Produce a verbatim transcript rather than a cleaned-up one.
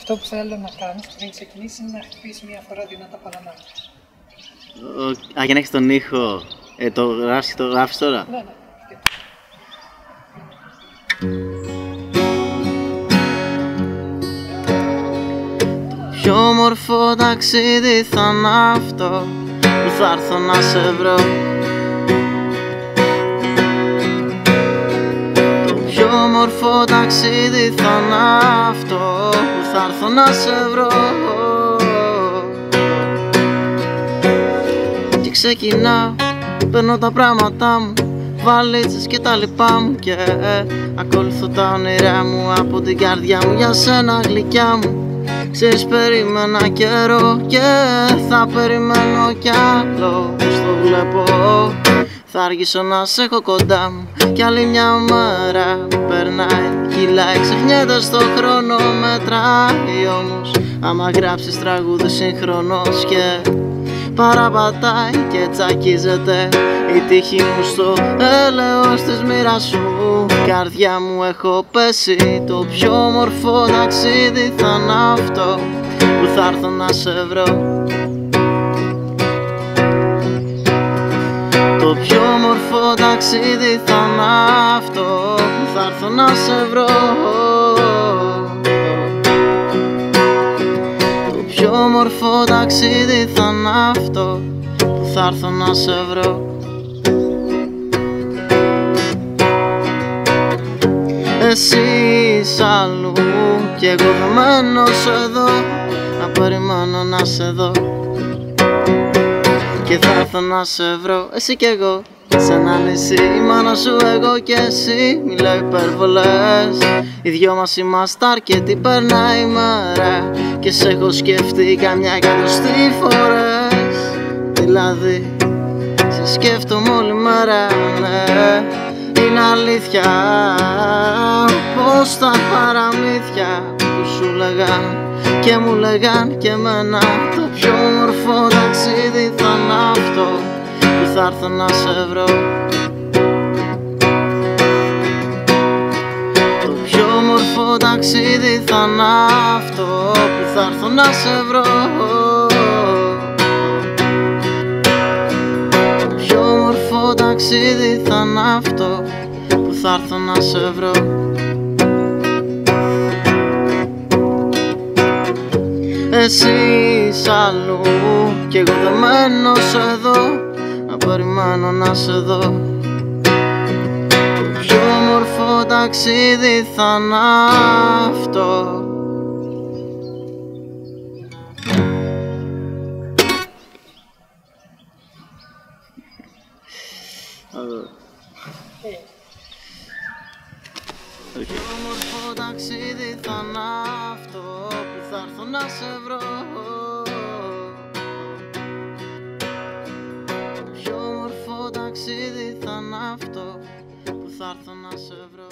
Αυτό που θέλω να κάνεις πριν ξεκινήσεις είναι να χτυπήσεις μία φορά δυνατά παλαμάκια. Α, για να έχεις τον ήχο. Ε, το γράφεις, το γράφεις τώρα. Ναι, ναι. Πιο όμορφο ταξίδι θα είναι αυτό που θα έρθω να σε βρω. Το πιο όμορφο ταξίδι θα είναι αυτό που θα έρθω να σε βρω. Και ξεκινάω, παίρνω τα πράγματά μου, βαλίτσες και τα λοιπά μου, και ε, ακολουθώ τα όνειρά μου από την καρδιά μου για σένα γλυκιά μου. Ξέρεις, περίμενα καιρό και θα περιμένω κι άλλο. Πώς το βλέπω, θα αργήσω να σε έχω κοντά μου. Κι άλλη μια μέρα περνάει, κυλάει, ξεχνιέται στο χρόνο, μετράει όμως. Άμα γράψεις τραγούδι συγχρονώς και παραπατάει και τσακίζεται η τύχη μου στο έλεος της μοίρας σου. Καρδιά μου, έχω πέσει, το πιο όμορφο ταξίδι θα είναι αυτό που θα έρθω να σε βρω. Το πιο όμορφο ταξίδι θα είναι αυτό που θα έρθω να σε βρω. Το πιο όμορφο ταξίδι θα είναι αυτό που θα έρθω να σε βρω. Εσύ είσαι αλλού κι εγώ δεμένος εδώ, να περιμένω να σε δω. Και θα έρθω να σε βρω, εσύ κι εγώ, σε ένα νησί, η μάνα σου, εγώ και εσύ. Μιλάω υπερβολές, οι δυο μας είμαστε αρκετοί, περνάει η μέρα και σε έχω σκεφτεί καμιά εκατοστή φορές. Δηλαδή, σε σκέφτομαι όλη μέρα, ναι. Είναι αλήθεια πως τα παραμύθια που σου λέγαν και μου λέγαν και εμένα, το πιο όμορφο ταξίδι θα είναι αυτό που θα έρθω να σε βρω. Το πιο όμορφο ταξίδι θα είναι αυτό που θα έρθω να σε βρω. Το πιο όμορφο ταξίδι θα είναι αυτό που θα έρθω να σε βρω. Εσύ είσαι αλλού κι εγώ δεμένος εδώ, να περιμένω να σε δω. Το πιο όμορφο ταξίδι θα είναι αυτό. Το πιο όμορφο ταξίδι θα είναι αυτό που θα έρθω να σε βρω. Το πιο όμορφο ταξίδι θα είναι αυτό που θα έρθω να σε βρω.